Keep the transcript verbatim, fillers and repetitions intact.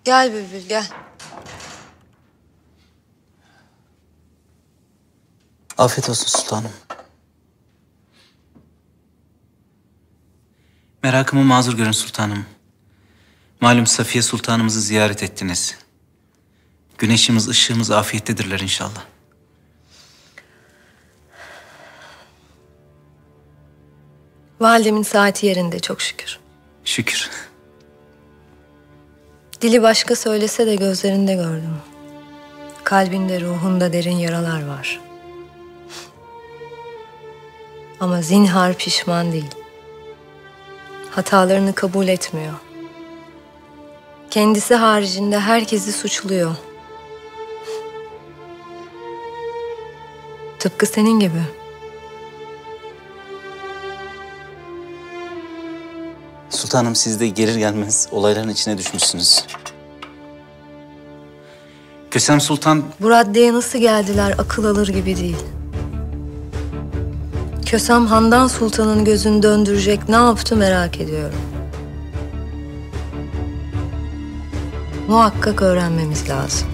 Gel Bülbül gel. Afiyet olsun sultanım. Merakımı mazur görün sultanım. Malum Safiye sultanımızı ziyaret ettiniz. Güneşimiz, ışığımız afiyettedirler inşallah. Validemin saati yerinde çok şükür. Şükür. Dili başka söylese de gözlerinde gördüm. Kalbinde, ruhunda derin yaralar var. Ama zinhar pişman değil. Hatalarını kabul etmiyor. Kendisi haricinde herkesi suçluyor. Tıpkı senin gibi. Sultanım siz de gelir gelmez olayların içine düşmüşsünüz. Kösem Sultan... Bu raddeye nasıl geldiler akıl alır gibi değil. Kösem Handan Sultan'ın gözünü döndürecek ne yaptı merak ediyorum. Muhakkak öğrenmemiz lazım.